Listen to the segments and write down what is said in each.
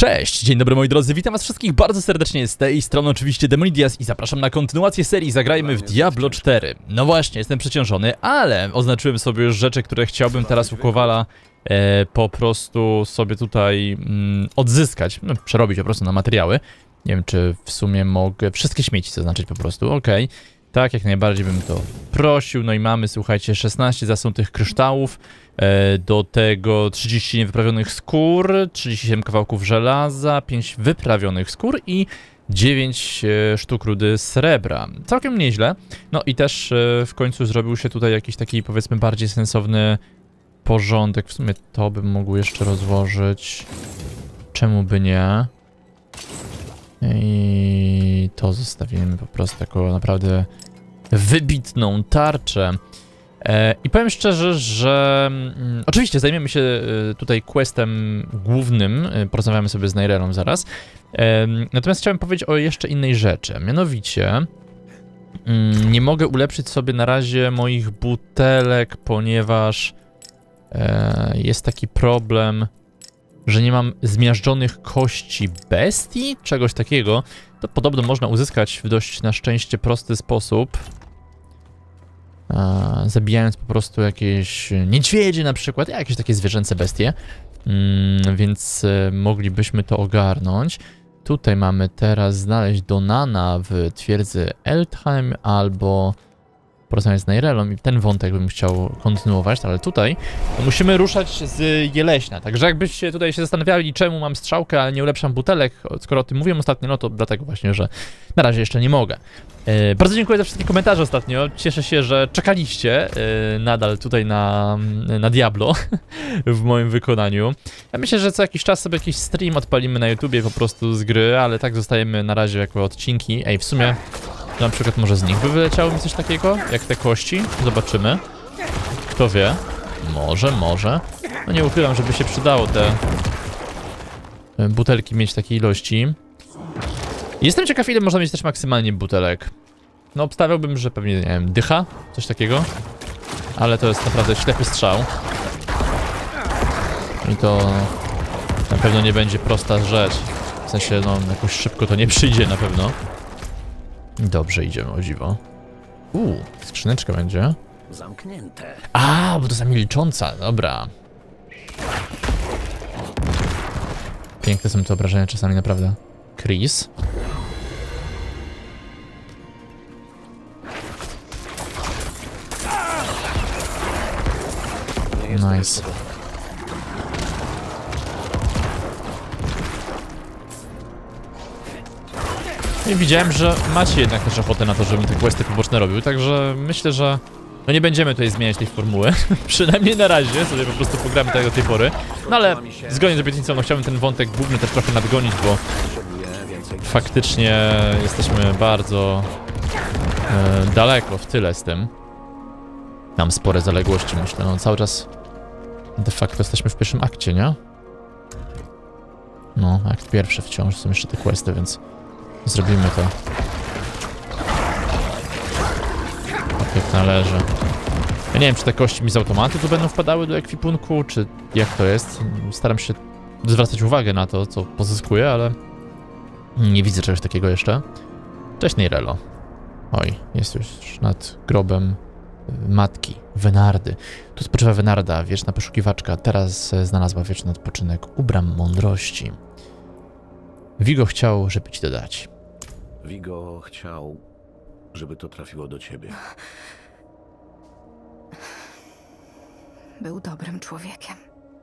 Cześć, dzień dobry moi drodzy, witam was wszystkich bardzo serdecznie z tej strony oczywiście Demonidias i zapraszam na kontynuację serii Zagrajmy w Diablo 4. No właśnie, jestem przeciążony, ale oznaczyłem sobie już rzeczy, które chciałbym teraz u Kowala po prostu sobie tutaj odzyskać, no, przerobić po prostu na materiały. Nie wiem, czy w sumie mogę wszystkie śmieci zaznaczyć po prostu, okej. Tak, jak najbardziej bym to prosił. No i mamy, słuchajcie, 16 zasłon kryształów, do tego 30 niewyprawionych skór, 37 kawałków żelaza, 5 wyprawionych skór i 9 sztuk rudy srebra. Całkiem nieźle. No i też w końcu zrobił się tutaj jakiś taki, powiedzmy, bardziej sensowny porządek. W sumie to bym mógł jeszcze rozłożyć. Czemu by nie? I to zostawimy po prostu taką naprawdę wybitną tarczę. I powiem szczerze, że oczywiście zajmiemy się tutaj questem głównym, porozmawiamy sobie z Nairelą zaraz. Natomiast chciałem powiedzieć o jeszcze innej rzeczy, mianowicie nie mogę ulepszyć sobie na razie moich butelek, ponieważ jest taki problem, że nie mam zmiażdżonych kości bestii, czegoś takiego. To podobno można uzyskać w dość na szczęście prosty sposób. Zabijając po prostu jakieś niedźwiedzie na przykład, jakieś takie zwierzęce bestie. Więc moglibyśmy to ogarnąć. Tutaj mamy teraz znaleźć Donana w twierdzy Eldheim albo porozmawiać z Nairelą i ten wątek bym chciał kontynuować, ale tutaj musimy ruszać z Jeleśna, także jakbyście tutaj się zastanawiali, czemu mam strzałkę, ale nie ulepszam butelek, skoro o tym mówiłem ostatnio, no to dlatego właśnie, że na razie jeszcze nie mogę. Bardzo dziękuję za wszystkie komentarze ostatnio, cieszę się, że czekaliście nadal tutaj na Diablo w moim wykonaniu. Ja myślę, że co jakiś czas sobie jakiś stream odpalimy na YouTubie po prostu z gry, ale tak zostajemy na razie jako odcinki. Ej, w sumie na przykład może z nich by wyleciało mi coś takiego, jak te kości. Zobaczymy. Kto wie? Może. No nie uchylam, żeby się przydało te butelki mieć takiej ilości. Jestem ciekaw, ile można mieć też maksymalnie butelek. No obstawiałbym, że pewnie, nie wiem, dycha? Coś takiego. Ale to jest naprawdę ślepy strzał. I to na pewno nie będzie prosta rzecz. W sensie, no jakoś szybko to nie przyjdzie na pewno. Dobrze, idziemy, o dziwo. Skrzyneczka będzie. Zamknięte. A, bo to zamilcząca, dobra. Piękne są te obrażenia czasami, naprawdę. Chris. Nice. I widziałem, że macie jednak też ochotę na to, żebym te questy poboczne robił, także myślę, że no nie będziemy tutaj zmieniać tej formuły. Przynajmniej na razie, sobie po prostu pogramy tak do tej pory. No ale zgodnie z obietnicą, no chciałbym ten wątek główny też trochę nadgonić, bo faktycznie jesteśmy bardzo daleko w tyle z tym. Mam spore zaległości, myślę, no cały czas de facto jesteśmy w pierwszym akcie, nie? No, akt pierwszy wciąż, są jeszcze te questy, więc zrobimy to tak jak należy. Ja nie wiem, czy te kości mi z automatu tu będą wpadały do ekwipunku, czy jak to jest. Staram się zwracać uwagę na to, co pozyskuję, ale nie widzę czegoś takiego jeszcze. Cześć Nairelo. Oj, jest już nad grobem matki, Wenardy. Tu spoczywa Wenarda, wieczna poszukiwaczka. Teraz znalazła wieczny odpoczynek u bram mądrości. Vigo chciał, żeby ci to dać. Vigo chciał, żeby to trafiło do ciebie. Był dobrym człowiekiem.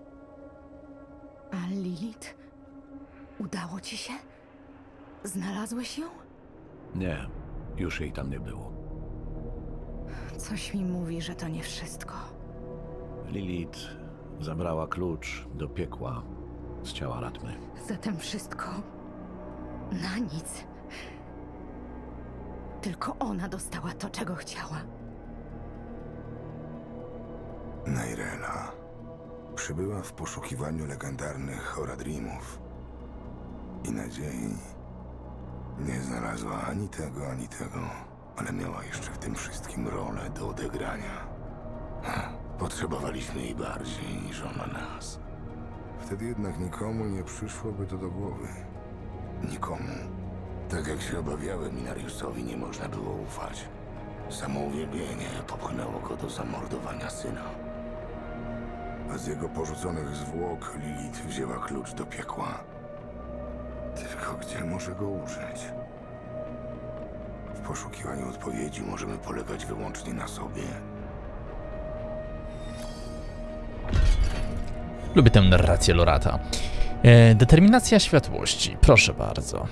A Lilith? Udało ci się? Znalazłeś ją? Nie, już jej tam nie było. Coś mi mówi, że to nie wszystko. Lilith zabrała klucz do piekła z ciała Ratmy. Zatem wszystko na nic. Tylko ona dostała to, czego chciała. Nairela przybyła w poszukiwaniu legendarnych Horadrimów i nadziei nie znalazła ani tego, ale miała jeszcze w tym wszystkim rolę do odegrania. Potrzebowaliśmy jej bardziej niż ona nas. Wtedy jednak nikomu nie przyszłoby to do głowy. Nikomu. Tak jak się obawiałem, Inariusowi nie można było ufać. Samo uwielbienie popchnęło go do zamordowania syna. A z jego porzuconych zwłok Lilith wzięła klucz do piekła. Tylko gdzie może go użyć? W poszukiwaniu odpowiedzi możemy polegać wyłącznie na sobie. Lubię tę narrację Lorata. Determinacja światłości. Proszę bardzo.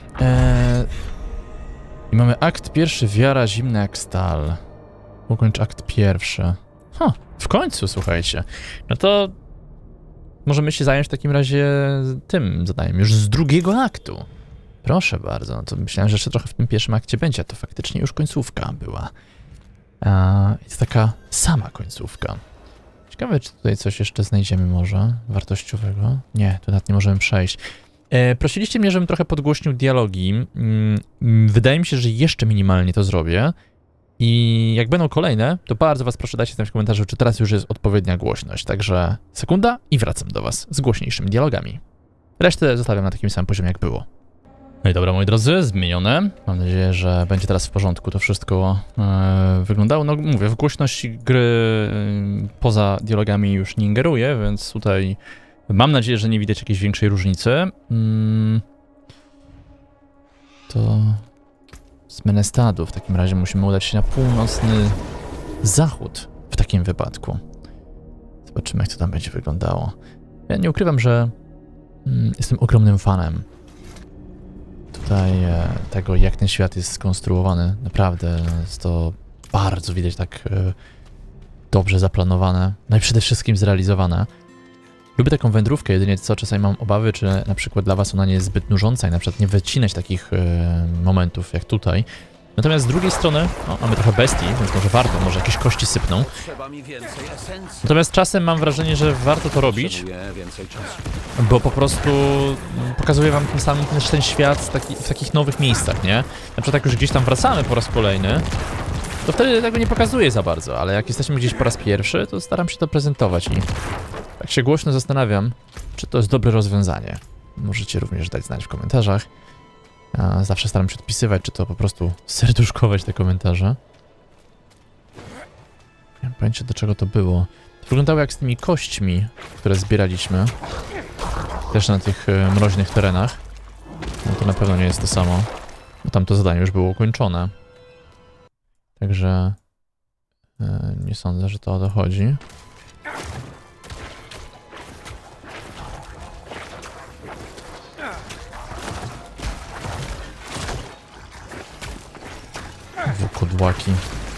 I mamy akt pierwszy, wiara zimna jak stal. Ukończ akt pierwszy. W końcu, słuchajcie. No to możemy się zająć w takim razie tym zadaniem już z drugiego aktu. Proszę bardzo. No to myślałem, że jeszcze trochę w tym pierwszym akcie będzie, a to faktycznie już końcówka była. Jest taka sama końcówka. Ciekawe, czy tutaj coś jeszcze znajdziemy może wartościowego. Nie, tu nawet nie możemy przejść. Prosiliście mnie, żebym trochę podgłośnił dialogi. Wydaje mi się, że jeszcze minimalnie to zrobię. I jak będą kolejne, to bardzo was proszę dajcie znać w komentarzu, czy teraz już jest odpowiednia głośność. Także sekunda i wracam do was z głośniejszymi dialogami. Resztę zostawiam na takim samym poziomie, jak było. No i dobra, moi drodzy, zmienione. Mam nadzieję, że będzie teraz w porządku to wszystko wyglądało. No mówię, w głośności gry poza dialogami już nie ingeruję, więc tutaj mam nadzieję, że nie widać jakiejś większej różnicy. To z Menestadu w takim razie musimy udać się na północny zachód w takim wypadku. Zobaczymy, jak to tam będzie wyglądało. Ja nie ukrywam, że jestem ogromnym fanem tutaj tego, jak ten świat jest skonstruowany. Naprawdę jest to bardzo widać tak dobrze zaplanowane, no i przede wszystkim zrealizowane. Lubię taką wędrówkę, jedynie co czasami mam obawy, czy na przykład dla was ona nie jest zbyt nużąca i na przykład nie wycinać takich momentów jak tutaj. Natomiast z drugiej strony, mamy trochę bestii, więc może warto, może jakieś kości sypną. Natomiast czasem mam wrażenie, że warto to robić, bo po prostu pokazuje wam tym samym też ten świat w takich nowych miejscach, nie? Na przykład jak już gdzieś tam wracamy po raz kolejny, to wtedy tego nie pokazuję za bardzo, ale jak jesteśmy gdzieś po raz pierwszy, to staram się to prezentować i tak się głośno zastanawiam, czy to jest dobre rozwiązanie. Możecie również dać znać w komentarzach. Zawsze staram się odpisywać, czy to po prostu serduszkować te komentarze. Nie mam pojęcia, do czego to było. To wyglądało jak z tymi kośćmi, które zbieraliśmy. Też na tych mroźnych terenach. No to na pewno nie jest to samo, bo tamto zadanie już było ukończone. Także nie sądzę, że to o to chodzi. Kudłaki.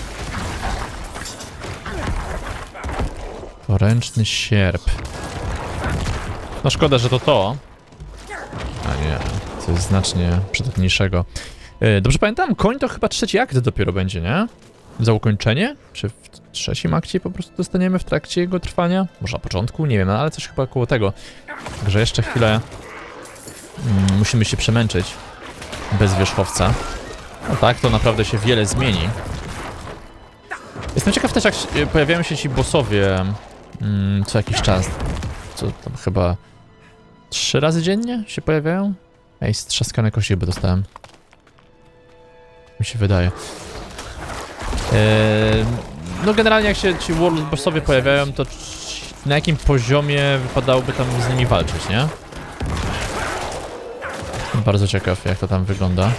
Poręczny sierp. No szkoda, że to. A nie, to jest znacznie przydatniejszego. Dobrze pamiętam, koń to chyba trzeci akt dopiero będzie, nie? Za ukończenie? Czy w trzecim akcie po prostu dostaniemy w trakcie jego trwania? Może na początku? Nie wiem, ale coś chyba koło tego. Także jeszcze chwilę musimy się przemęczyć bez wierzchowca. No tak, to naprawdę się wiele zmieni. Jestem ciekaw też, jak pojawiają się ci bossowie co jakiś czas. Co tam chyba 3 razy dziennie się pojawiają? Ej, strzaskane kości chyba dostałem. Mi się wydaje. No generalnie jak się ci world bossowie pojawiają, to na jakim poziomie wypadałoby tam z nimi walczyć, nie? Bardzo ciekaw, jak to tam wygląda.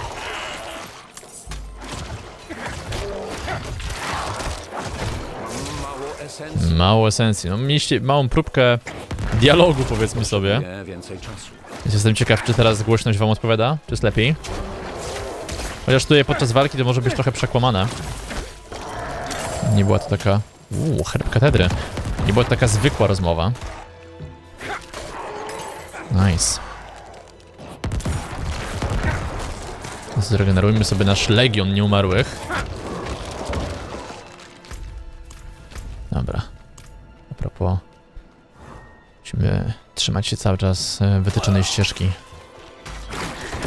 Mało esencji. No mieliście małą próbkę dialogu, powiedzmy sobie. Jestem ciekaw, czy teraz głośność wam odpowiada? Czy jest lepiej? Chociaż tutaj podczas walki to może być trochę przekłamane. Nie była to taka... herb katedry. Nie była to taka zwykła rozmowa. Nice. Zregenerujmy sobie nasz legion nieumarłych. Dobra. A propos... Musimy trzymać się cały czas wytyczonej ścieżki.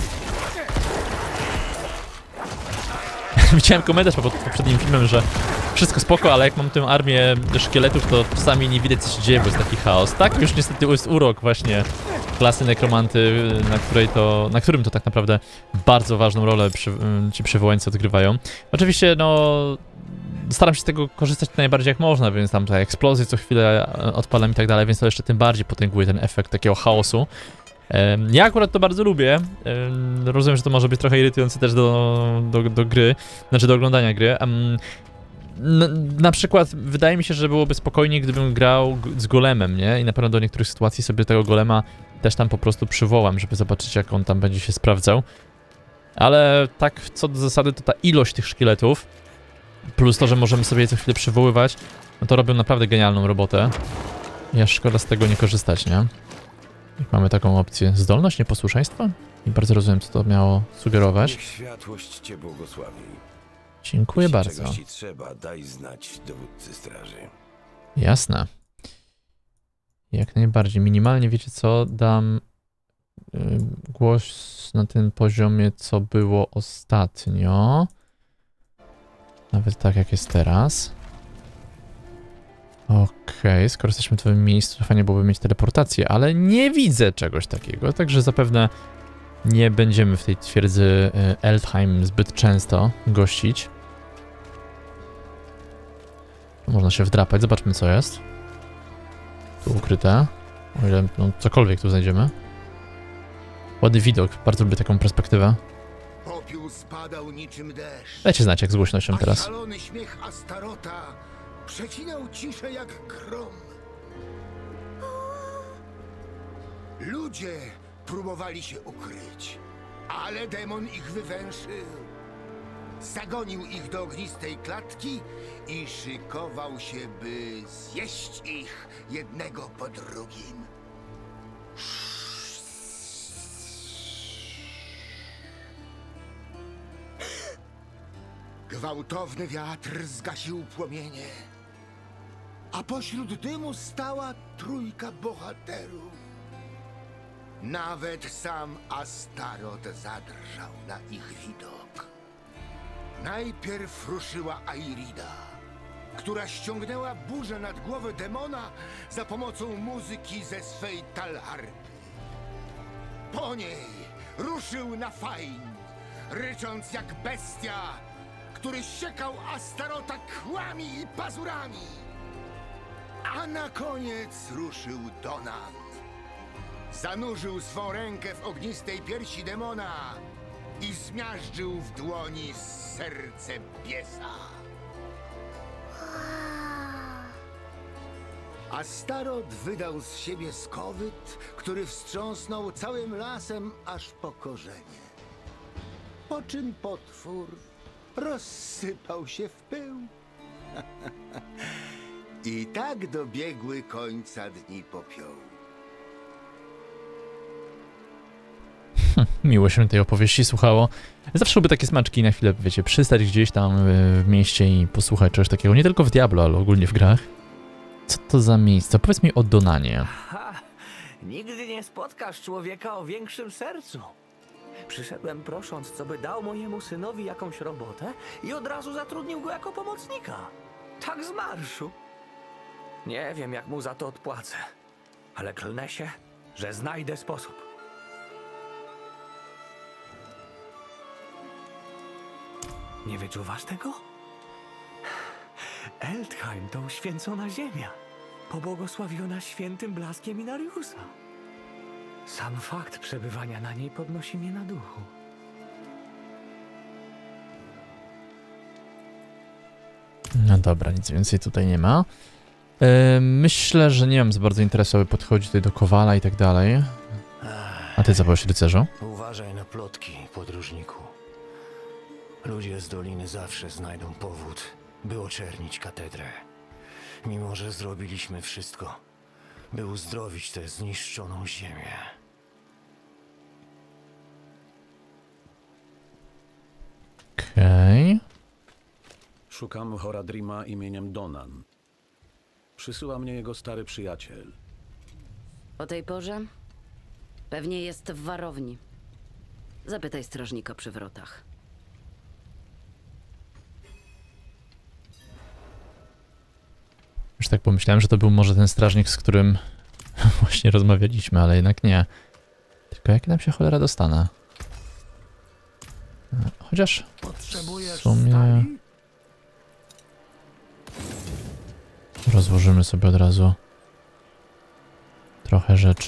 Widziałem komentarz pod poprzednim filmem, że wszystko spoko, ale jak mam tę armię szkieletów, to czasami nie widać, co się dzieje, bo jest taki chaos. Tak, już niestety jest urok właśnie klasy nekromanty, na którym to tak naprawdę bardzo ważną rolę ci przywołańcy odgrywają. Oczywiście, no, staram się z tego korzystać najbardziej jak można, więc tam te eksplozje co chwilę odpalam i tak dalej, więc to jeszcze tym bardziej potęguje ten efekt takiego chaosu. Ja akurat to bardzo lubię. Rozumiem, że to może być trochę irytujące też do gry, znaczy do oglądania gry. Na przykład wydaje mi się, że byłoby spokojniej, gdybym grał z golemem, nie? I na pewno do niektórych sytuacji sobie tego golema też tam po prostu przywołam, żeby zobaczyć, jak on tam będzie się sprawdzał. Ale tak co do zasady, to ta ilość tych szkieletów, plus to, że możemy sobie je co chwilę przywoływać, no to robią naprawdę genialną robotę. Ja szkoda z tego nie korzystać, nie? Mamy taką opcję. Zdolność nieposłuszeństwa? Nie bardzo rozumiem, co to miało sugerować. Niech światłość cię błogosławi. Dziękuję Jeśli bardzo. czegoś ci trzeba, daj znać dowódcy straży. Jasne. Jak najbardziej. Minimalnie, wiecie co? Dam głos na tym poziomie, co było ostatnio. Nawet tak, jak jest teraz. Okej, skoro jesteśmy w tym miejscu, to fajnie byłoby mieć teleportację, ale nie widzę czegoś takiego, także zapewne nie będziemy w tej twierdzy Eldheim zbyt często gościć. Można się wdrapać, zobaczmy co jest. Tu ukryte. O ile no, cokolwiek tu znajdziemy. Ładny widok, bardzo lubię taką perspektywę. Popiół spadał niczym deszcz. Dajcie znać jak z głośnością teraz. Szalony śmiech Astarota przecinał ciszę jak grom. Ludzie próbowali się ukryć, ale demon ich wywęszył. Zagonił ich do ognistej klatki i szykował się, by zjeść ich jednego po drugim. Gwałtowny wiatr zgasił płomienie, a pośród dymu stała trójka bohaterów. Nawet sam Astarot zadrżał na ich widok. Najpierw ruszyła Airida, która ściągnęła burzę nad głowę demona za pomocą muzyki ze swej talharpy. Po niej ruszył Nafain, rycząc jak bestia, który siekał Astarota kłami i pazurami. A na koniec ruszył Donan. Zanurzył swą rękę w ognistej piersi demona i zmiażdżył w dłoni serce biesa. Astarot wydał z siebie skowyt, który wstrząsnął całym lasem aż po korzenie. Po czym potwór rozsypał się w pył. I tak dobiegły końca dni popiołu. Miło się tej opowieści słuchało. Zawsze lubię takie smaczki na chwilę, wiecie, przystać gdzieś tam w mieście i posłuchać czegoś takiego. Nie tylko w Diablo, ale ogólnie w grach. Co to za miejsce? Powiedz mi o Donanie. Ha, nigdy nie spotkasz człowieka o większym sercu. Przyszedłem prosząc, co by dał mojemu synowi jakąś robotę i od razu zatrudnił go jako pomocnika. Tak z marszu. Nie wiem, jak mu za to odpłacę, ale klnę się, że znajdę sposób. Nie wyczuwasz tego? Eldheim to uświęcona ziemia, pobłogosławiona świętym blaskiem Inariusa. Sam fakt przebywania na niej podnosi mnie na duchu. No dobra, nic więcej tutaj nie ma. Myślę, że nie mam za bardzo interesu, aby podchodzić tutaj do Kowala i tak dalej. A ty co powiesz, rycerzu? Uważaj na plotki, podróżniku. Ludzie z doliny zawsze znajdą powód, by oczernić katedrę. Mimo że zrobiliśmy wszystko, by uzdrowić tę zniszczoną ziemię. Okej. Szukam Horadrima imieniem Donan. Przysyła mnie jego stary przyjaciel. O tej porze? Pewnie jest w warowni. Zapytaj strażnika przy wrotach. Już tak pomyślałem, że to był może ten strażnik, z którym właśnie rozmawialiśmy, ale jednak nie. Tylko jak nam się cholera dostanę? Chociaż w sumie... Rozłożymy sobie od razu trochę rzeczy.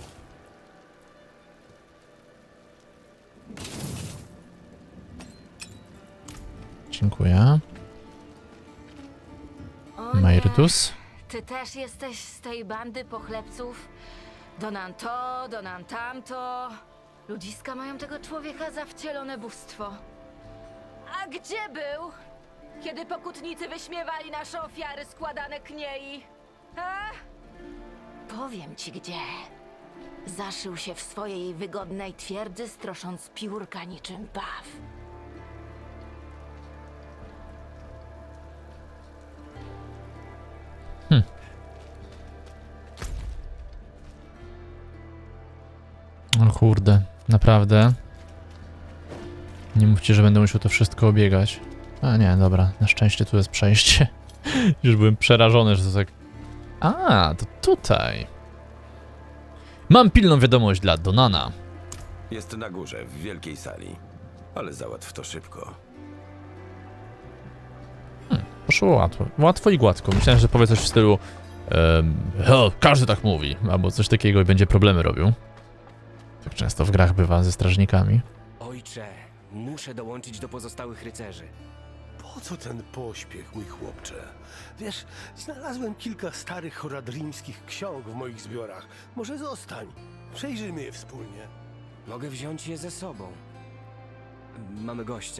Dziękuję. Mairdus. Ty też jesteś z tej bandy pochlebców? Donan to, donan tamto. Ludziska mają tego człowieka za wcielone bóstwo. A gdzie był, kiedy pokutnicy wyśmiewali nasze ofiary składane kniei? A? Powiem ci gdzie. Zaszył się w swojej wygodnej twierdzy, strosząc piórka niczym paw. O kurde, naprawdę. Nie mówcie, że będę musiał to wszystko obiegać. A nie, dobra, na szczęście tu jest przejście. Już byłem przerażony, że to tak... A, to tutaj. Mam pilną wiadomość dla Donana. Jest na górze, w wielkiej sali. Ale załatw to szybko. Poszło łatwo. Łatwo i gładko. Myślałem, że powie coś w stylu każdy tak mówi, albo coś takiego i będzie problemy robił. Tak często w grach bywa ze strażnikami. Ojcze, muszę dołączyć do pozostałych rycerzy. Po co ten pośpiech, mój chłopcze? Wiesz, znalazłem kilka starych horadrimskich ksiąg w moich zbiorach. Może zostań. Przejrzyjmy je wspólnie. Mogę wziąć je ze sobą. Mamy gościa.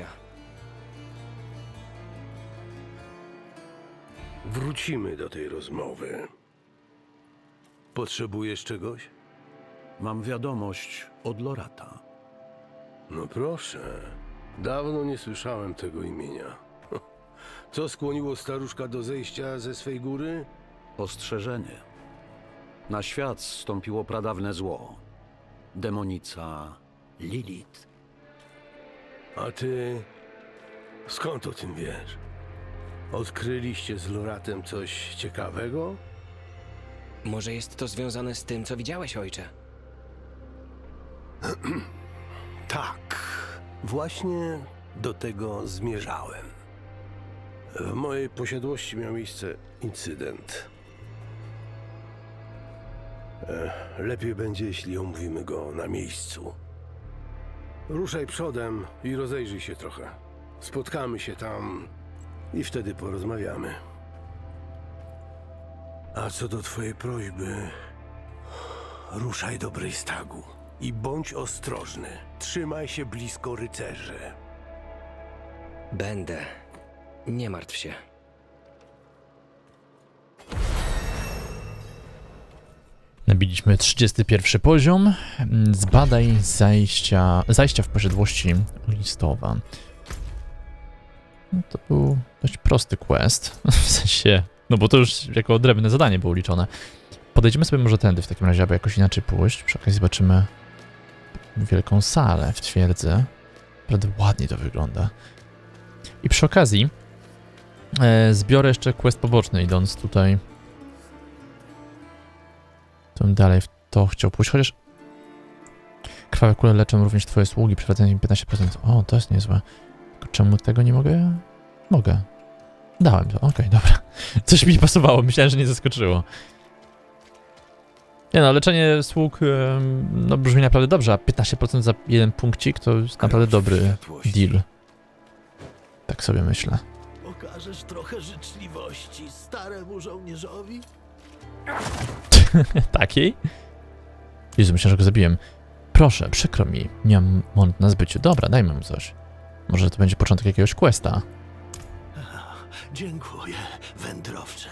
Wrócimy do tej rozmowy. Potrzebujesz czegoś? Mam wiadomość od Lorata. No proszę. Dawno nie słyszałem tego imienia. Co skłoniło staruszka do zejścia ze swej góry? Ostrzeżenie. Na świat zstąpiło pradawne zło. Demonica Lilith. A ty... skąd o tym wiesz? Odkryliście z Loratem coś ciekawego? Może jest to związane z tym, co widziałeś, ojcze? Tak. Właśnie do tego zmierzałem. W mojej posiadłości miał miejsce incydent. Lepiej będzie, jeśli omówimy go na miejscu. Ruszaj przodem i rozejrzyj się trochę. Spotkamy się tam i wtedy porozmawiamy. A co do twojej prośby, ruszaj do Brystagu i bądź ostrożny. Trzymaj się blisko rycerzy. Będę. Nie martw się. Nabiliśmy 31 poziom. Zbadaj zajścia w posiadłości listowa. No to był dość prosty quest. W sensie, no bo to już jako odrębne zadanie było liczone. Podejdziemy sobie może tędy w takim razie, aby jakoś inaczej pójść. Przy okazji zobaczymy wielką salę w twierdzy. Naprawdę ładnie to wygląda. I przy okazji zbiorę jeszcze quest poboczny, idąc tutaj. To bym dalej w to chciał pójść, chociaż krwawe kule leczą również twoje sługi, przywracając im 15%. O, to jest niezłe. Tylko czemu tego nie mogę? Mogę. Dałem to, okej, dobra. Coś mi nie pasowało, myślałem, że nie zaskoczyło. Nie no, leczenie sług no brzmi naprawdę dobrze, a 15% za jeden punkcik to jest naprawdę dobry deal. Tak sobie myślę. Pokażesz trochę życzliwości staremu żołnierzowi? Takiej? Jezu, myślę, że go zabiłem. Proszę, przykro mi, nie mam mont na zbyciu. Dobra, dajmy mu coś. Może to będzie początek jakiegoś questa. Dziękuję, wędrowcze.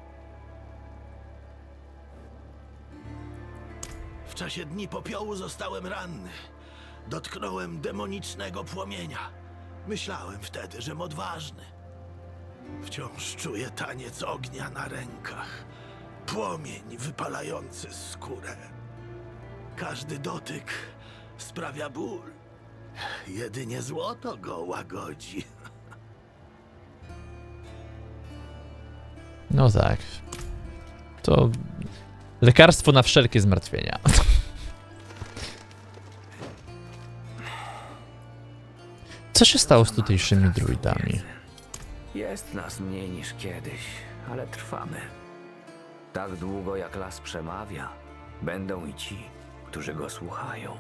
W czasie Dni Popiołu zostałem ranny. Dotknąłem demonicznego płomienia. Myślałem wtedy, żem odważny. Wciąż czuję taniec ognia na rękach. Płomień wypalający skórę. Każdy dotyk sprawia ból. Jedynie złoto go łagodzi. No tak. To lekarstwo na wszelkie zmartwienia. Co się stało z tutejszymi druidami? Jest nas mniej niż kiedyś, ale trwamy. Tak długo jak las przemawia, będą i ci, którzy go słuchają.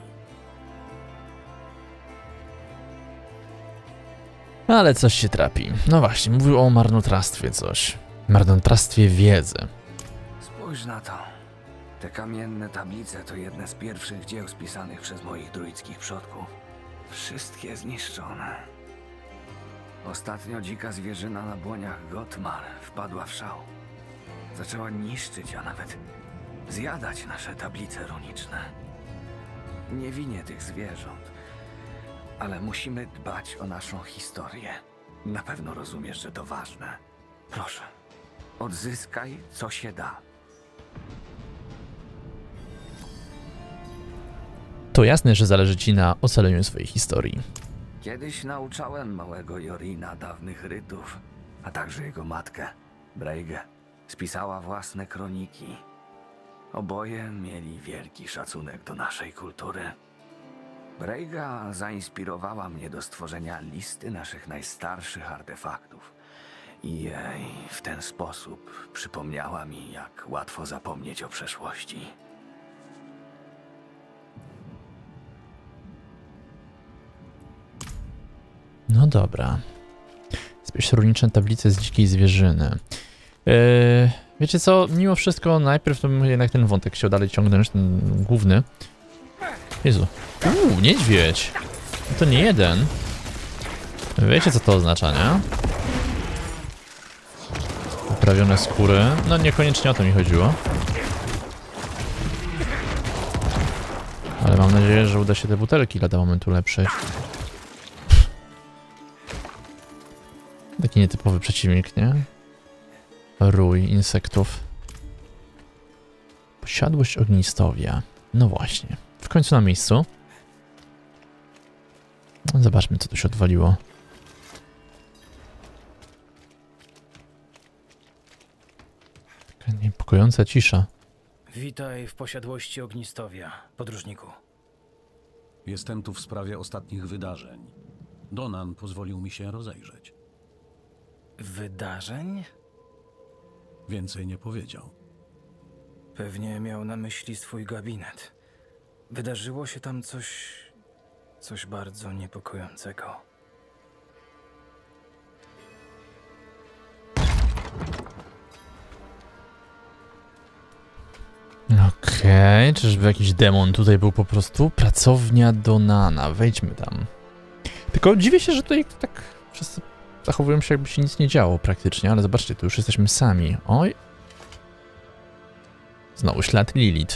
Ale coś się trapi. No właśnie, mówił o marnotrawstwie coś. Marnotrawstwie wiedzy. Spójrz na to. Te kamienne tablice to jedne z pierwszych dzieł spisanych przez moich druidzkich przodków. Wszystkie zniszczone. Ostatnio dzika zwierzyna na błoniach Gotmar wpadła w szał. Zaczęła niszczyć, a nawet zjadać nasze tablice runiczne. Nie winię tych zwierząt, ale musimy dbać o naszą historię. Na pewno rozumiesz, że to ważne. Proszę, odzyskaj co się da. To jasne, że zależy ci na ocaleniu swojej historii. Kiedyś nauczałem małego Jorina dawnych rytów, a także jego matkę, Breigę. Spisała własne kroniki. Oboje mieli wielki szacunek do naszej kultury. Breiga zainspirowała mnie do stworzenia listy naszych najstarszych artefaktów. I w ten sposób przypomniała mi, jak łatwo zapomnieć o przeszłości. No dobra. Zbierz runiczne tablice z dzikiej zwierzyny. Wiecie co, mimo wszystko najpierw to bym jednak ten wątek chciał dalej ciągnąć, ten główny. Jezu. Niedźwiedź. To nie jeden. Wiecie co to oznacza, nie? Uprawione skóry. No niekoniecznie o to mi chodziło. Ale mam nadzieję, że uda się te butelki lada momentu ulepszyć. Taki nietypowy przeciwnik, nie? Rój insektów. Posiadłość ognistowia. No właśnie. W końcu na miejscu. Zobaczmy, co tu się odwaliło. Taka niepokojąca cisza. Witaj w posiadłości ognistowia, podróżniku. Jestem tu w sprawie ostatnich wydarzeń. Donan pozwolił mi się rozejrzeć. Wydarzeń? Więcej nie powiedział. Pewnie miał na myśli swój gabinet. Wydarzyło się tam coś bardzo niepokojącego. Okej, czyżby jakiś demon tutaj był po prostu? Pracownia Donana, wejdźmy tam. Tylko dziwię się, że tutaj tak wszyscy zachowują się, jakby się nic nie działo praktycznie, ale zobaczcie, tu już jesteśmy sami. Oj. Znowu ślad Lilith.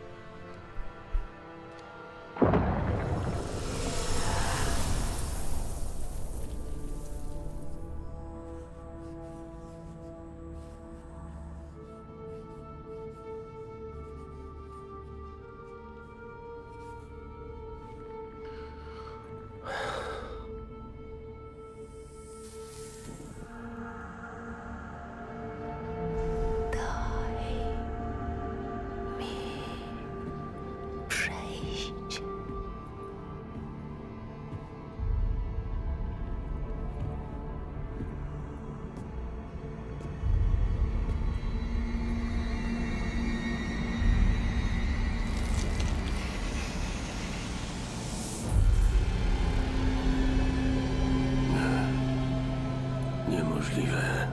Niemożliwe.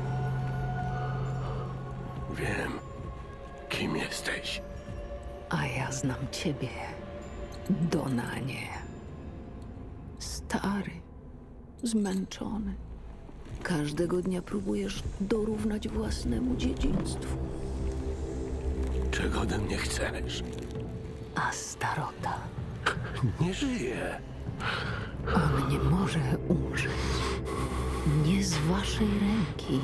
Wiem, kim jesteś. A ja znam ciebie, Donanie. Stary, zmęczony. Każdego dnia próbujesz dorównać własnemu dziedzictwu. Czego ode mnie chcesz? Astarota. Nie żyje. On nie może umrzeć. Nie z waszej ręki.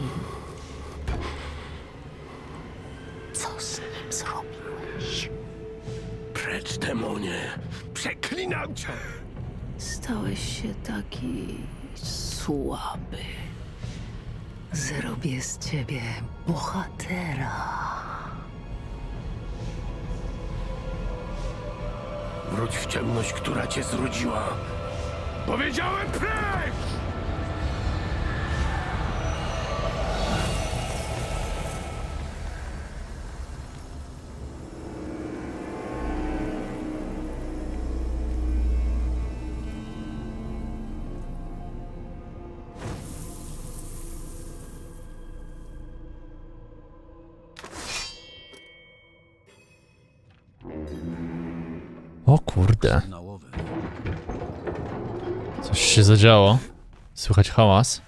Co z nim zrobiłeś? Precz, demonie! Przeklinam cię! Stałeś się taki słaby. Zrobię z ciebie bohatera. Wróć w ciemność, która cię zrodziła. Powiedziałem precz! O kurde. Coś się zadziało. Słychać hałas.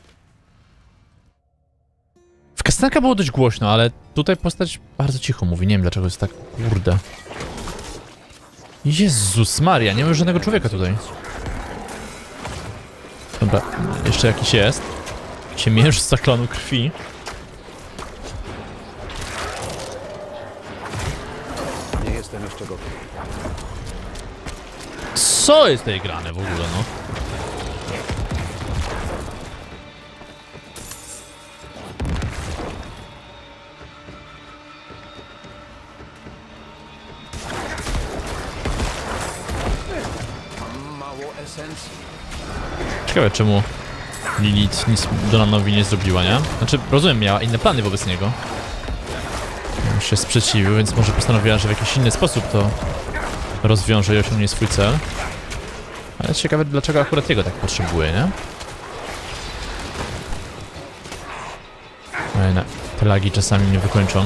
W Kastanka było dość głośno, ale tutaj postać bardzo cicho mówi. Nie wiem dlaczego jest tak... Kurde. Jezus Maria, nie ma już żadnego człowieka tutaj. Dobra, jeszcze jakiś jest. Ciemiężca klanu krwi. Nie jestem jeszcze gotowy. Co jest tej grane w ogóle, no? Mało esencji. Ciekawe czemu Lilith nic Donanowi nie zrobiła, nie? Znaczy, rozumiem, miała inne plany wobec niego. On się sprzeciwił, więc może postanowiła, że w jakiś inny sposób to rozwiąże i osiągnie swój cel. Ale ciekawe, dlaczego akurat jego tak potrzebuje, nie? Ej, no, te lagi czasami mnie wykończą.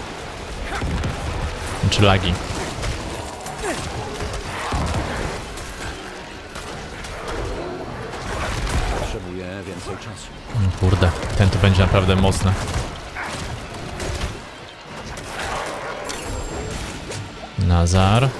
Znaczy lagi. Potrzebuję więcej czasu. Kurde, ten tu będzie naprawdę mocny. Nazar.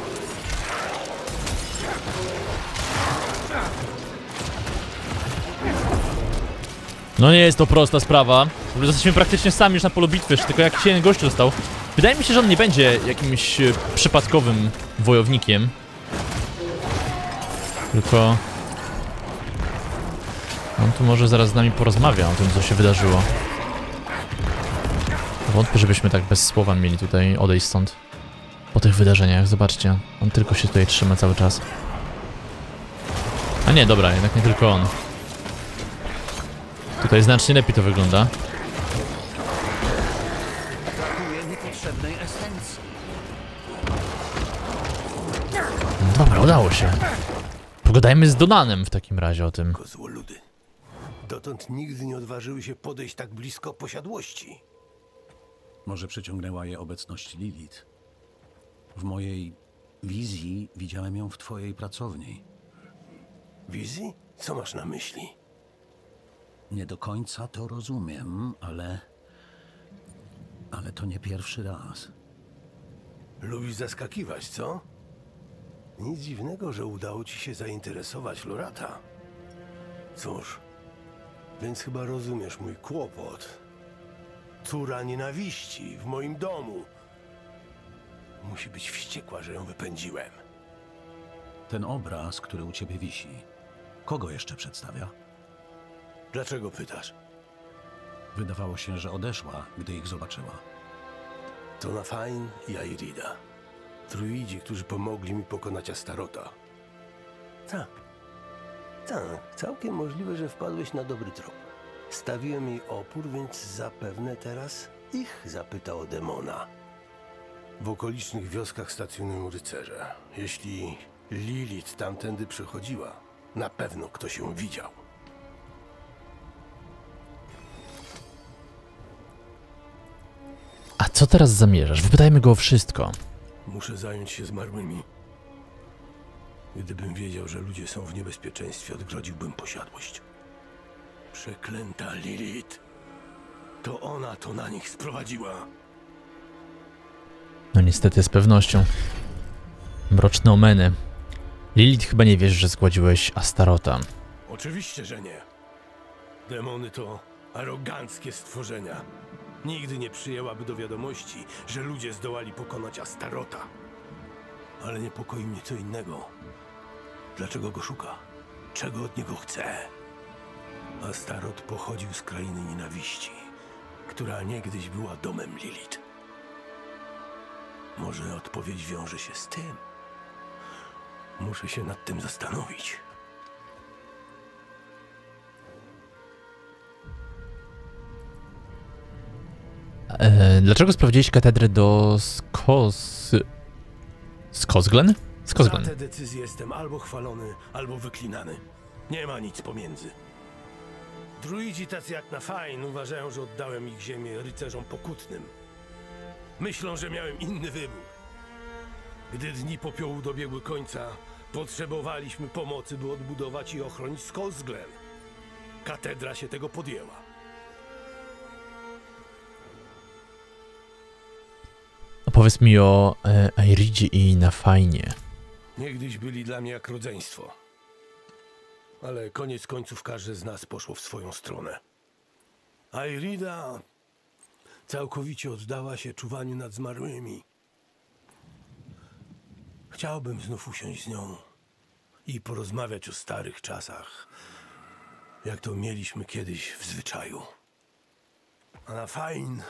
No nie jest to prosta sprawa. W ogóle jesteśmy praktycznie sami już na polu bitwy, tylko jakiś jeden gość został. Wydaje mi się, że on nie będzie jakimś przypadkowym wojownikiem. Tylko... on tu może zaraz z nami porozmawia o tym, co się wydarzyło. Wątpię, żebyśmy tak bez słowa mieli tutaj odejść stąd. Po tych wydarzeniach, zobaczcie. On tylko się tutaj trzyma cały czas. A nie, dobra, jednak nie tylko on. Tutaj znacznie lepiej to wygląda. Brakuje niepotrzebnej esencji. Dobra, udało się. Pogadajmy z Donanem w takim razie o tym. Kozłoludy. Dotąd nigdy nie odważyły się podejść tak blisko posiadłości. Może przyciągnęła je obecność Lilith. W mojej wizji widziałem ją w twojej pracowni. Wizji? Co masz na myśli? Nie do końca to rozumiem, ale to nie pierwszy raz. Lubisz zaskakiwać, co? Nic dziwnego, że udało ci się zainteresować Lorata. Cóż, więc chyba rozumiesz mój kłopot. Córa nienawiści w moim domu. Musi być wściekła, że ją wypędziłem. Ten obraz, który u ciebie wisi, kogo jeszcze przedstawia? Dlaczego pytasz? Wydawało się, że odeszła, gdy ich zobaczyła. To Nafain i Airida. Druidzi, którzy pomogli mi pokonać Astarota. Tak, całkiem możliwe, że wpadłeś na dobry trop. Stawiłem jej opór, więc zapewne teraz ich zapyta o demona. W okolicznych wioskach stacjonują rycerze. Jeśli Lilith tamtędy przechodziła, na pewno ktoś ją widział. A co teraz zamierzasz? Wypytajmy go o wszystko. Muszę zająć się zmarłymi. Gdybym wiedział, że ludzie są w niebezpieczeństwie, odgrodziłbym posiadłość. Przeklęta Lilith. To ona to na nich sprowadziła. No niestety, z pewnością. Mroczne omeny. Lilith, chyba nie wiesz, że zgładziłeś Astarota. Oczywiście, że nie. Demony to aroganckie stworzenia. Nigdy nie przyjęłaby do wiadomości, że ludzie zdołali pokonać Astarota. Ale niepokoi mnie co innego. Dlaczego go szuka? Czego od niego chce? Astarot pochodził z krainy nienawiści. która niegdyś była domem Lilith. Może odpowiedź wiąże się z tym? Muszę się nad tym zastanowić. Dlaczego sprawdziliście katedrę do Skosglen? Za te decyzje jestem albo chwalony, albo wyklinany. Nie ma nic pomiędzy. Druidzi tacy jak Nafain uważają, że oddałem ich ziemię rycerzom pokutnym. Myślą, że miałem inny wybór. Gdy dni popiołu dobiegły końca, potrzebowaliśmy pomocy, by odbudować i ochronić Skosglen. Katedra się tego podjęła. Opowiedz mi o Airidzie i Nafainie. Niegdyś byli dla mnie jak rodzeństwo. Ale koniec końców każdy z nas poszło w swoją stronę. Airida całkowicie oddała się czuwaniu nad zmarłymi. Chciałbym znów usiąść z nią i porozmawiać o starych czasach, jak to mieliśmy kiedyś w zwyczaju. A Nafain...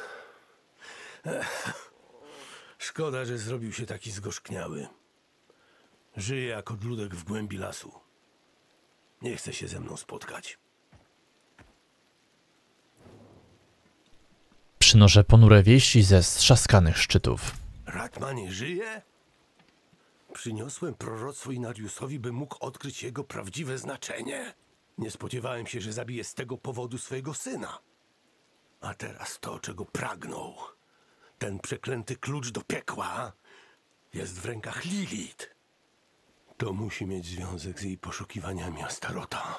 Szkoda, że zrobił się taki zgorzkniały. Żyje jak odludek w głębi lasu. Nie chce się ze mną spotkać. Przynoszę ponure wieści ze strzaskanych szczytów. Ratma nie żyje? Przyniosłem proroctwo Inariusowi, by mógł odkryć jego prawdziwe znaczenie. Nie spodziewałem się, że zabije z tego powodu swojego syna. A teraz to, czego pragnął. Ten przeklęty klucz do piekła jest w rękach Lilith. To musi mieć związek z jej poszukiwaniami Astarota.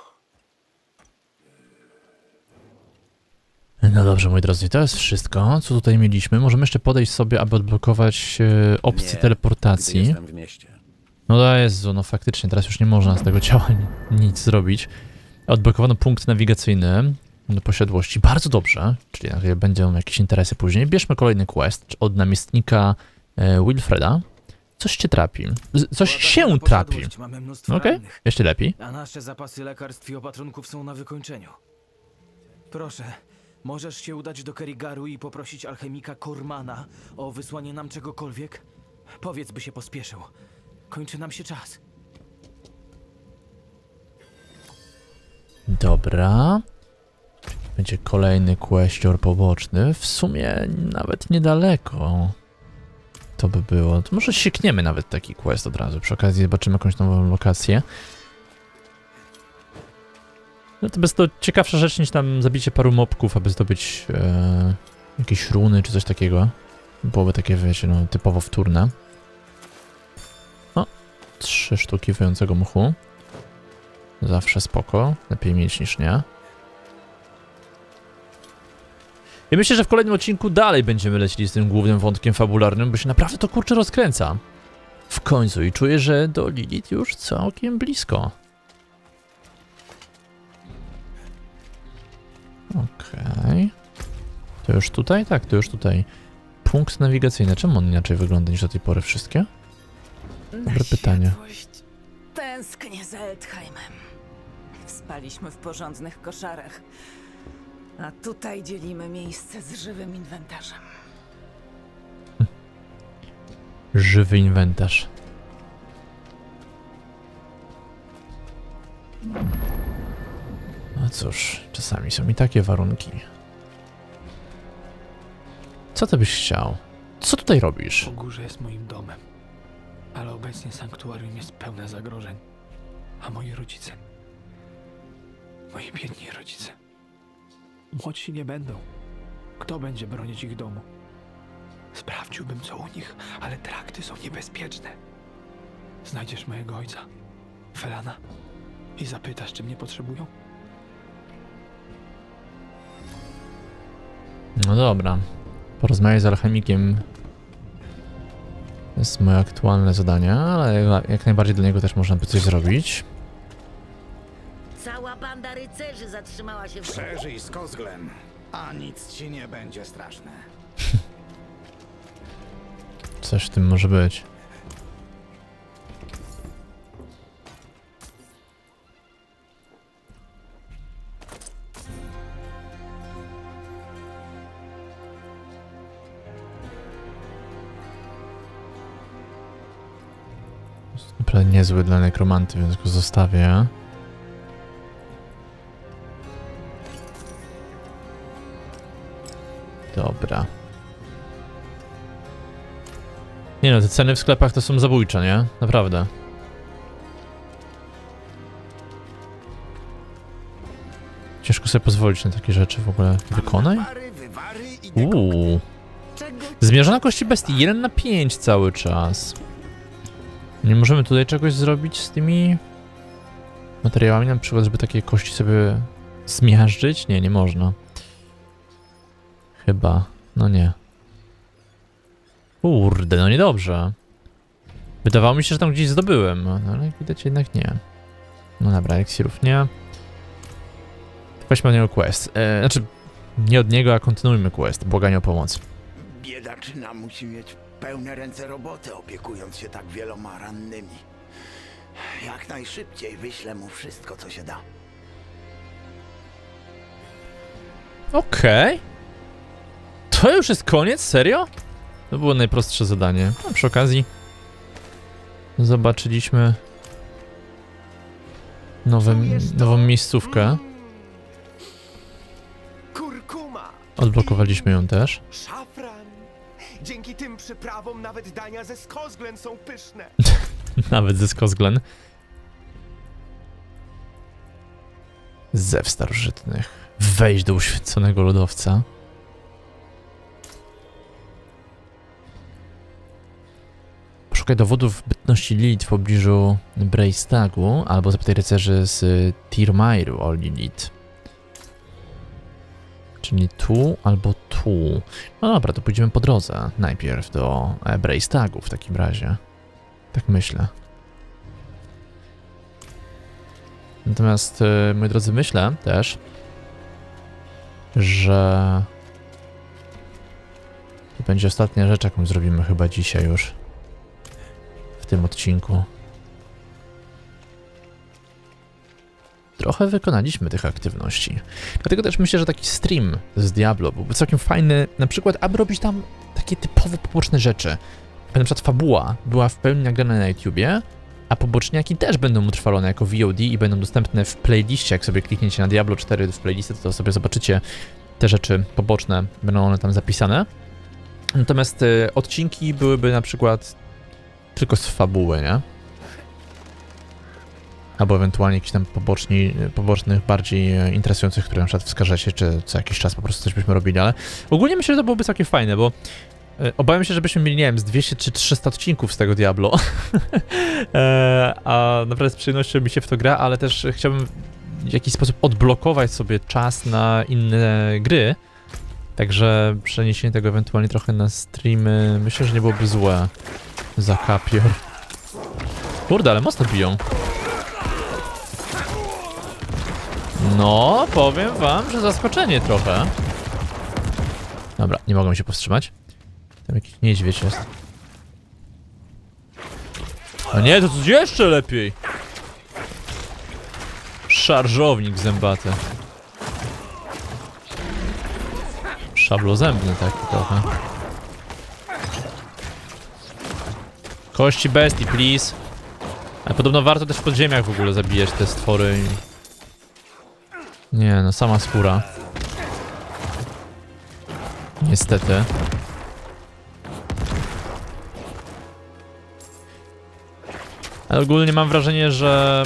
No dobrze, moi drodzy, to jest wszystko, co tutaj mieliśmy. Możemy jeszcze podejść sobie, aby odblokować opcję teleportacji. Jestem w mieście. No Jezu, no faktycznie, teraz już nie można z tego ciała nic zrobić. Odblokowano punkt nawigacyjny do posiadłości. Bardzo dobrze, czyli będą jakieś interesy później. Bierzmy kolejny quest od namiestnika Wilfreda. Coś cię trapi. Coś się trapi. Okej, jeszcze lepiej. A nasze zapasy lekarstw i opatrunków są na wykończeniu. Proszę, możesz się udać do Kerrygaru i poprosić alchemika Kormana o wysłanie nam czegokolwiek? Powiedz, by się pospieszył. Kończy nam się czas. Dobra. Będzie kolejny questor poboczny. W sumie nawet niedaleko. To by było. To może siekniemy nawet taki quest od razu. Przy okazji zobaczymy jakąś nową lokację. No to bez to ciekawsza rzecz niż tam zabicie paru mobków, aby zdobyć jakieś runy czy coś takiego. Byłoby takie, wiecie, no typowo wtórne. O, 3 sztuki wyjącego mchu. Zawsze spoko. Lepiej mieć niż nie. I myślę, że w kolejnym odcinku dalej będziemy lecieli z tym głównym wątkiem fabularnym, bo się naprawdę to kurczę rozkręca. W końcu i czuję, że do Lilith już całkiem blisko. Okej. To już tutaj? Tak, to już tutaj. Punkt nawigacyjny. Czemu on inaczej wygląda niż do tej pory wszystkie? Dobre pytanie. Tęsknię za Eldheimem. Spaliśmy w porządnych koszarach. A tutaj dzielimy miejsce z żywym inwentarzem. Żywy inwentarz. No cóż, czasami są i takie warunki. Co ty byś chciał? Co tutaj robisz? Pogórze jest moim domem, ale obecnie sanktuarium jest pełne zagrożeń. A moi rodzice, moi biedni rodzice, młodsi nie będą. Kto będzie bronić ich domu? Sprawdziłbym co u nich, ale trakty są niebezpieczne. Znajdziesz mojego ojca, Felana, i zapytasz, czy mnie potrzebują? No dobra. Porozmawiaj z alchemikiem. To jest moje aktualne zadanie, ale jak najbardziej dla niego też można by coś zrobić. Cała banda rycerzy zatrzymała się w... Przeżyj Skosglen, a nic ci nie będzie straszne. Coś w tym może być. Naprawdę niezły dla nekromanty, więc go zostawię. Dobra. Nie no, te ceny w sklepach to są zabójcze, nie? Naprawdę. Ciężko sobie pozwolić na takie rzeczy w ogóle. Wykonaj? Zmierzona kości bestii 1/5 cały czas. Nie możemy tutaj czegoś zrobić z tymi materiałami, na przykład, żeby takie kości sobie zmiażdżyć? Nie, nie można. Chyba. No nie. Kurde, no niedobrze. Wydawało mi się, że tam gdzieś zdobyłem, ale jak widać jednak nie. No dobra, eliksirów nie. Weźmy od niego quest. Znaczy, nie od niego, a kontynuujmy quest. Błaganie o pomoc. Biedaczyna musi mieć pełne ręce roboty, opiekując się tak wieloma rannymi. Jak najszybciej wyślę mu wszystko, co się da. Okej. To już jest koniec? Serio? To było najprostsze zadanie. A przy okazji zobaczyliśmy nową miejscówkę. Kurkuma. Odblokowaliśmy ją też. Szafran. Dzięki tym przyprawom nawet dania ze Skosglen są pyszne. Nawet ze Skosglen. Zew starożytnych. Wejdź do uświęconego lodowca. Poszukaj dowodów bytności Lilith w pobliżu Brejstagu, albo zapytaj rycerzy z Tirmairu o Lilith. Czyli tu albo tu. No dobra, to pójdziemy po drodze. Najpierw do Brejstagu w takim razie. Tak myślę. Natomiast, moi drodzy, myślę też, że to będzie ostatnia rzecz, jaką zrobimy chyba dzisiaj już w tym odcinku. Trochę wykonaliśmy tych aktywności. Dlatego też myślę, że taki stream z Diablo byłby całkiem fajny, na przykład, aby robić tam takie typowo poboczne rzeczy. Na przykład fabuła była w pełni nagrana na YouTubie, a poboczniaki też będą utrwalone jako VOD i będą dostępne w playliście. Jak sobie klikniecie na Diablo 4 w playlistę, to sobie zobaczycie te rzeczy poboczne, będą one tam zapisane. Natomiast odcinki byłyby na przykład tylko z fabuły, nie? Albo ewentualnie jakichś tam pobocznych, bardziej interesujących, które na przykład wskażecie, czy co jakiś czas po prostu coś byśmy robili, ale ogólnie myślę, że to byłoby całkiem fajne, bo obawiam się, żebyśmy mieli, nie wiem, z 200 czy 300 odcinków z tego Diablo. A naprawdę z przyjemnością mi się w to gra, ale też chciałbym w jakiś sposób odblokować sobie czas na inne gry. Także przeniesienie tego ewentualnie trochę na streamy, myślę, że nie byłoby złe. Za kapior. Kurde, ale mocno biją. No, powiem wam, że zaskoczenie trochę. Dobra, nie mogę się powstrzymać. Tam jakiś niedźwiedź jest. A nie, to coś jeszcze lepiej. Szarżownik zębaty. Szablozębny taki trochę. Kości bestii, please. Ale podobno warto też w podziemiach w ogóle zabijać te stwory. Nie, no sama skóra. Niestety. Ale ogólnie mam wrażenie, że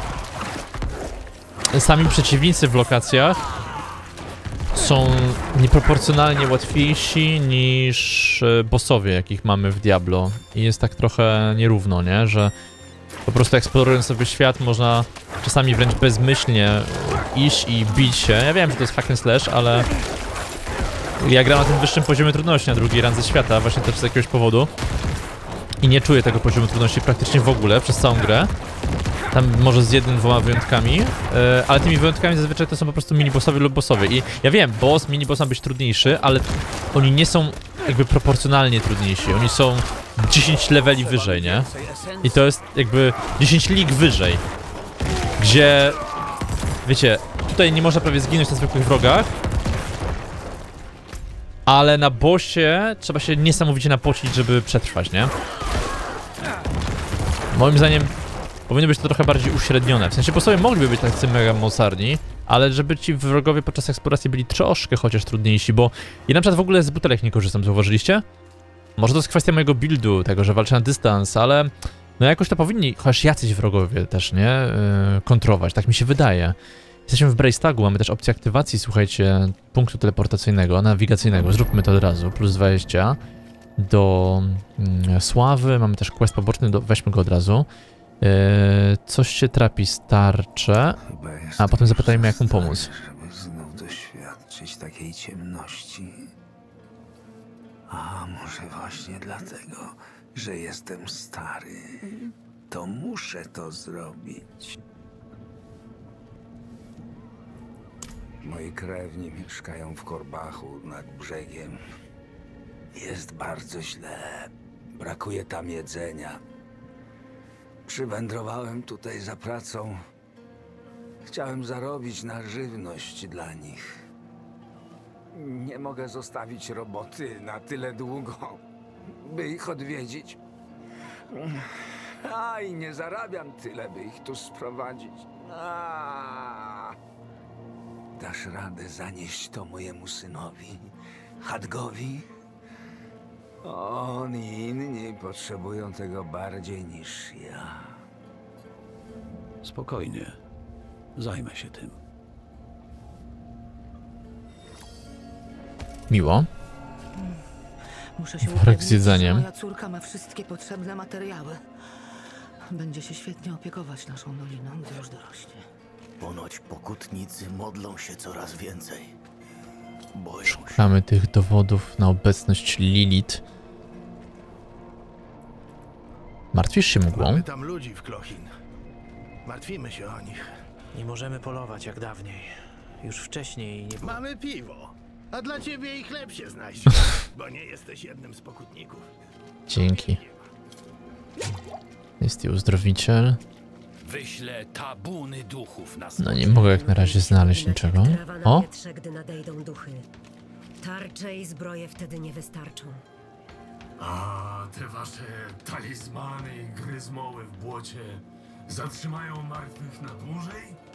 sami przeciwnicy w lokacjach są nieproporcjonalnie łatwiejsi niż bossowie, jakich mamy w Diablo. I jest tak trochę nierówno, nie? Że po prostu eksplorując sobie świat można czasami wręcz bezmyślnie iść i bić się. Ja wiem, że to jest hack and slash, ale ja gram na tym wyższym poziomie trudności, na drugiej randze świata, właśnie też z jakiegoś powodu. I nie czuję tego poziomu trudności praktycznie w ogóle przez całą grę. Tam może z 1-2 wyjątkami, ale tymi wyjątkami zazwyczaj to są po prostu minibossowie lub bossowie. I ja wiem, boss, miniboss ma być trudniejszy, ale oni nie są jakby proporcjonalnie trudniejsi. Oni są 10 leveli wyżej, nie? I to jest jakby 10 lig wyżej. Gdzie, wiecie, tutaj nie można prawie zginąć na zwykłych wrogach. Ale na bossie trzeba się niesamowicie napocić, żeby przetrwać, nie? Moim zdaniem powinno być to trochę bardziej uśrednione. W sensie po sobie mogliby być tacy mega mocarni, ale żeby ci wrogowie podczas eksploracji byli troszkę chociaż trudniejsi, bo ja na przykład w ogóle z butelek nie korzystam, zauważyliście? Może to jest kwestia mojego buildu, tego, że walczę na dystans, ale no jakoś to powinni chociaż jacyś wrogowie też, nie? Kontrować, tak mi się wydaje. Jesteśmy w Brejstagu, mamy też opcję aktywacji, słuchajcie, punktu teleportacyjnego, nawigacyjnego. Zróbmy to od razu, plus 20 do sławy, mamy też quest poboczny, weźmy go od razu. Coś się trapi, starcze, a potem zapytajmy, jak mu pomóc. Żeby znów doświadczyć takiej ciemności. A może właśnie dlatego, że jestem stary, to muszę to zrobić. Moi krewni mieszkają w Korbachu nad brzegiem. Jest bardzo źle. Brakuje tam jedzenia. Przywędrowałem tutaj za pracą. Chciałem zarobić na żywność dla nich. Nie mogę zostawić roboty na tyle długo, by ich odwiedzić. A i nie zarabiam tyle, by ich tu sprowadzić. Dasz radę zanieść to mojemu synowi, Hadgowi? On i inni potrzebują tego bardziej niż ja. Spokojnie. Zajmę się tym. Miło. Muszę się worek z jedzeniem. moja córka ma wszystkie potrzebne materiały. Będzie się świetnie opiekować naszą doliną, gdy już dorośnie. Ponoć pokutnicy modlą się coraz więcej. Boją się. Szukamy tych dowodów na obecność Lilith. Martwisz się mgłą? Mamy tam ludzi w Klochin. Martwimy się o nich. Nie możemy polować jak dawniej. Już wcześniej nie było. Mamy piwo. A dla ciebie i chleb się znajdzie, bo nie jesteś jednym z pokutników. Dzięki. Jest i uzdrowiciel. Wyślę tabuny duchów na No nie mogę jak na razie znaleźć niczego. O! Gdy nadejdą duchy. Tarcze i zbroje wtedy nie wystarczą. A te wasze talizmany i gryzmoły w błocie zatrzymają martwych na dłużej?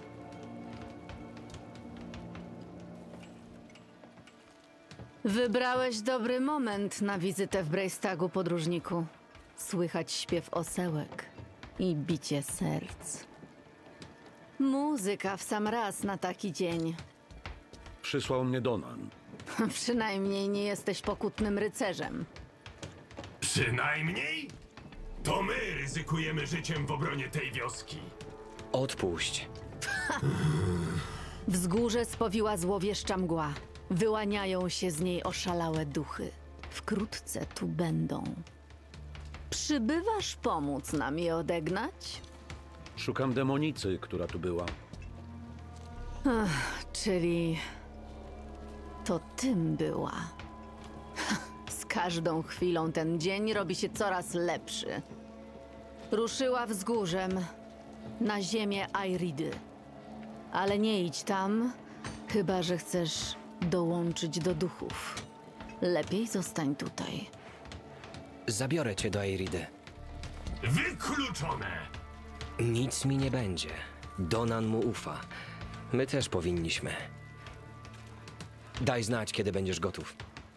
Wybrałeś dobry moment na wizytę w Brejstagu, podróżniku. Słychać śpiew osełek i bicie serc. Muzyka w sam raz na taki dzień. Przysłał mnie Donan. Przynajmniej nie jesteś pokutnym rycerzem. Przynajmniej? To my ryzykujemy życiem w obronie tej wioski. Odpuść. Wzgórze spowiła złowieszcza mgła. Wyłaniają się z niej oszalałe duchy. Wkrótce tu będą. Przybywasz pomóc nam je odegnać? Szukam demonicy, która tu była. Czyli to tym była. Z każdą chwilą ten dzień robi się coraz lepszy. Ruszyła wzgórzem na ziemię Airidy. Ale nie idź tam, chyba że chcesz dołączyć do duchów. Lepiej zostań tutaj. Zabiorę cię do Airidy. Wykluczone! Nic mi nie będzie. Donan mu ufa. My też powinniśmy. Daj znać, kiedy będziesz gotów.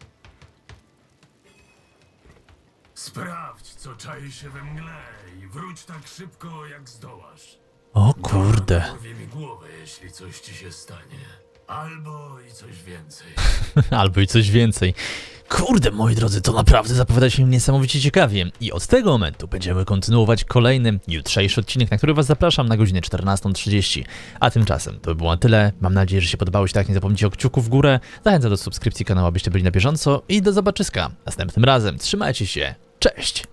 Sprawdź, co czai się we mgle i wróć tak szybko, jak zdołasz. O kurde. Porwie mi głowę, jeśli coś ci się stanie. Albo i coś więcej. Albo i coś więcej. Kurde, moi drodzy, to naprawdę zapowiada się niesamowicie ciekawie. I od tego momentu będziemy kontynuować kolejny, jutrzejszy odcinek, na który was zapraszam na godzinę 14:30. A tymczasem to by było na tyle. Mam nadzieję, że się podobało. Tak, nie zapomnijcie o kciuku w górę. Zachęcam do subskrypcji kanału, abyście byli na bieżąco. I do zobaczyska następnym razem. Trzymajcie się. Cześć!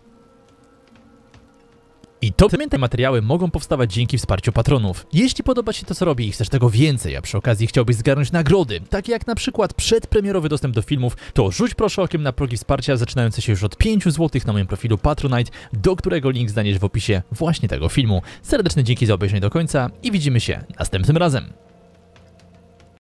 I to materiały mogą powstawać dzięki wsparciu patronów. Jeśli podoba Ci to, co robię i chcesz tego więcej, a przy okazji chciałbyś zgarnąć nagrody, takie jak na przykład przedpremierowy dostęp do filmów, to rzuć proszę okiem na progi wsparcia zaczynające się już od 5 zł na moim profilu Patronite, do którego link znajdziesz w opisie właśnie tego filmu. Serdeczne dzięki za obejrzenie do końca i widzimy się następnym razem.